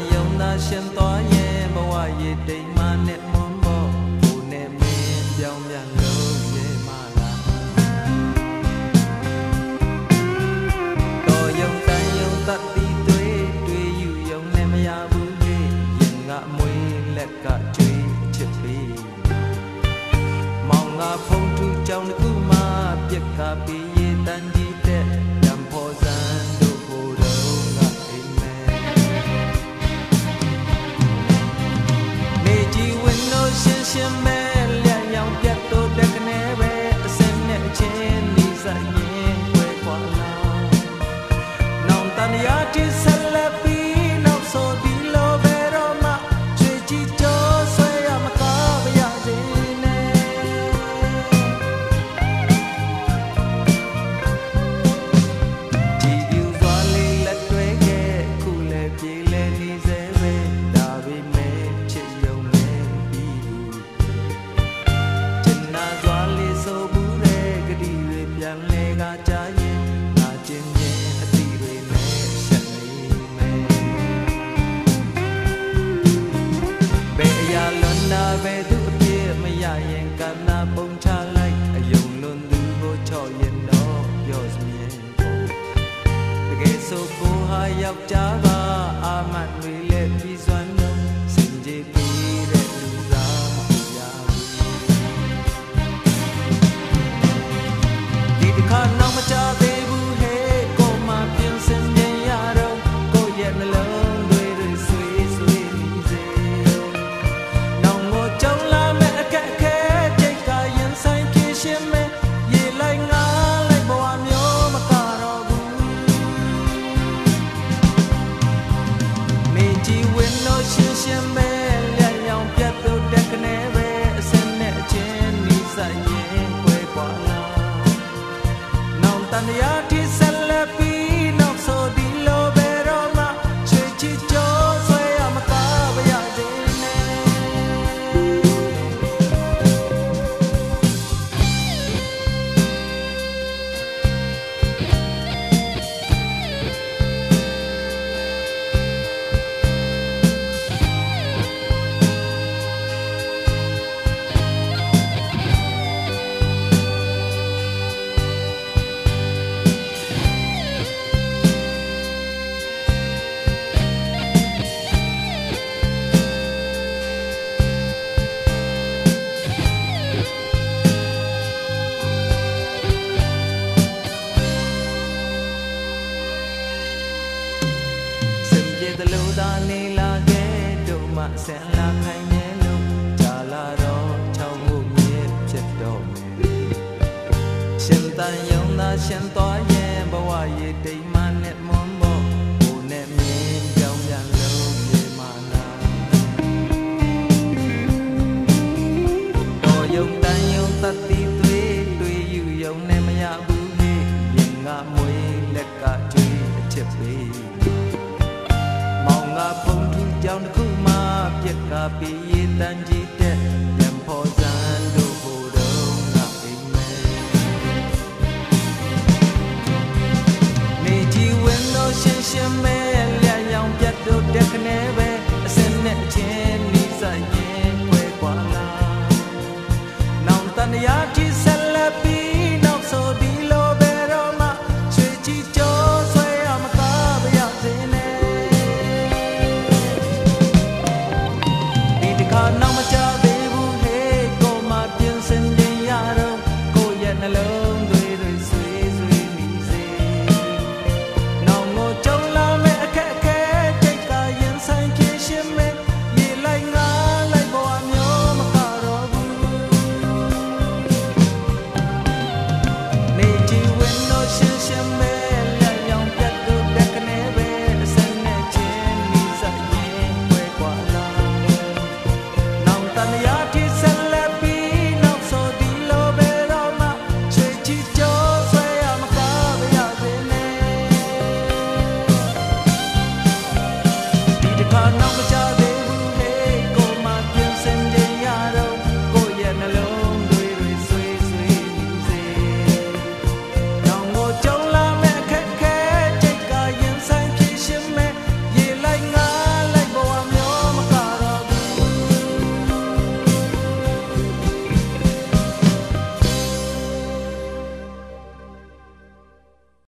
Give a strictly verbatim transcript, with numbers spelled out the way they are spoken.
ယုံသာရှင်သွားရဲ့ဘဝရဲ့တိမ်မာနဲ့မွန်ဖို့ကိုနဲ့မင်းပြောင်းပြန်လို့ရဲ့မလားတော်ယုံတန်ယုံတတ်ပြီးတွေ့တွေ့ယူယုံနဲ့မရဘူးလေရင်ငါမွေးလက်ကကျွေးချစ်ပြီးမောင်ငါဖုံးထူကြောင်တစ်ခုမှပြက်ကပြီးရဲ့တန်ကြီးတဲ့ရံဖို့စံတို့ကိုယ်တော်ငါအိမ်မဲနေကြီးဝင်လို့ရှင်ရှင်မဲလျက်ရောင်ပြတ်တော့တဲ့ကနေပဲအစင်းနဲ့ချင်းနေဆိုင်ရင်ွယ်ခွာလာနောင်တန်ရာတိဆက်လက်ပြီးနောက်ဆိုဒီလိုပဲတော့မှချွေကြည့်ကြောဆွဲရမကားပါရစေနဲ့ကြည်ပြူစွာလေးလက်တွဲခဲ့ခုလည်းပြေးလဲနေစေပဲဒါပေမဲ့ချစ်ယုံနေပြီးဘူးချစ်နာစွာလေးဆိုဘူးတဲ့ဂတိတွေပြန်လဲကကြရင်ငါချင်းချင်းအတီတွေနဲ့ဆက်နေမယ်ဘယ်အရာလွန်တာပဲသူအပြည့်မရရင်ကန္နာပုံချလိုက်အယုံလွန်သူကိုချော့ရင်တော့ပြောစမြင်ဖို့တကယ်ဆိုကိုဟာယောက်ျားပါအာမတ်တွေလည်းပြီးစွမ်းတော့စင်ကြယ်ပြီးတဲ့လူစားမဟုတ်ရဘူးဒီတစ်ခါနောက်မကြသေးဘူးဟဲ့ကိုမှပြင်စင်နေရတော့ကိုရဲ့နှလုံးတွေတွေဆွေးဆွေးနေစေနောင်ကိုကြောင်းလာမဲ့အခက်အခဲကြိတ်ကရင်ဆိုင်ဖြည့်ရှင်းမဲ့ရေလိုက်ငါလိုက်ဘဝမျိုးမကတော့ဘူးနေကြီးဝင်လို့ရှင်ရှင်ပဲလျက်ရောင်ပြတ်တော့တဲ့ကနေပဲအစင်းနဲ့အချင်းနေဆိုင်ရင်ွယ်ခွာလာနောင်တန်ရာတိဆက်လက်ပြီးနောက်ဆိုဒီလိုပဲတော့မှချွေချစ်ကြောဆွဲရမကားပါရစေနဲ့တလူသာနေလာခဲ့တို့မှဆန်လာခိုင်နေလို့ကြာလာတော့ချောင်းမှုမြစ်ဖြစ်တော့မယ်ရှင်တန်ယုံသာရှင်သွားရဲ့ဘဝရဲ့တိမ်မာနဲ့မွန်ဖို့ကိုနဲ့မြင်ကြောင်းပြန်လို့ပြေမာနာတော်ယုံတန်ယုံတတ်တီတွေ့တွေ့ယူယုံနဲ့မရဘူးဟေ့ရင်ငါမွေးလက်ကကျွေးအချစ်ပေးမောင်ငါဖုံးထူကြောင်တစ်ခုမှပြက်ကပြီးရင်တန်ကြီးတဲ့ရံဖို့စံတို့ဟိုတော့ငါအိမ်မဲနေကြီးဝင်လို့ရှင်ရှင်မဲလျက်ရောင်ပြတ်တို့တဲ့ကနေပဲအစင်းနဲ့ချင်းနေဆိုင်ရင်ွယ်ခွာလာနောင်တန်ရာတိဆက်လက်ပြီးနောက်ဆိုဒီလိုပဲတော့မှချွေချီကြောဆွဲရမကားပါရစေနဲ့နောက်မကြသေးဘူးဟေ့ကိုမှပြင်စင်နေရတော့ကိုရဲ့နှလုံးတွေတွေဆွေးဆွေးနေစေနောင်ကိုကြုံလာမဲ့အခက်အခဲကြိတ်ကရင်ဆိုင်ဖြည့်ရှင်းမဲ့ရေလိုက်ငါလိုက်ဘဝမျိုးမကတော့ဘူးနေကြီးဝင်လို့ရှင်ရှင်မဲလျက်ရောင်ပြတ်တော့တဲ့ကနေပဲအစင်းနဲ့ချင်းနေဆိုင်ရင်ွယ်ခွာလာတန်ရာတိဆက်လက်ပြီးနောက်ဆိုဒီလိုပဲတော့မှချွေချစ်ကြောဆွဲရမကားပါရစေနဲ့ဒီတစ်ခါနောက်မ